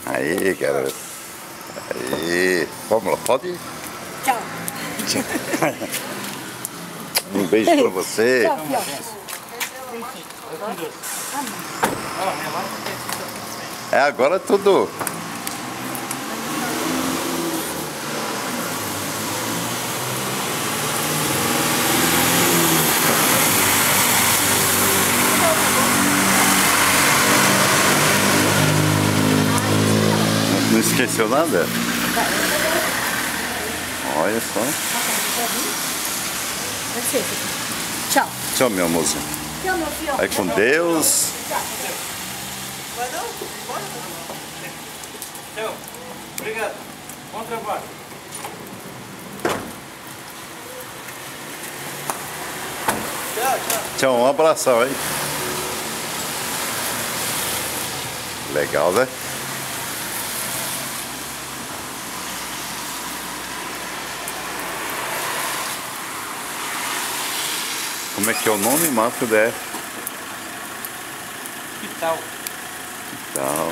Aí, garoto. Aí. Pamela, pode ir? Tchau. Um beijo pra você. Tchau, tchau. É agora tudo. Não esqueceu nada? Olha só. Tchau. Tchau, meu amorzinho. Tchau, meu filho. Vai com Deus. Vai não? Bora. Tchau. Obrigado. Bom trabalho. Tchau, tchau. Tchau, um abração, hein? Legal, né? Como é que é o nome, Marco der? Que tal? Que tal?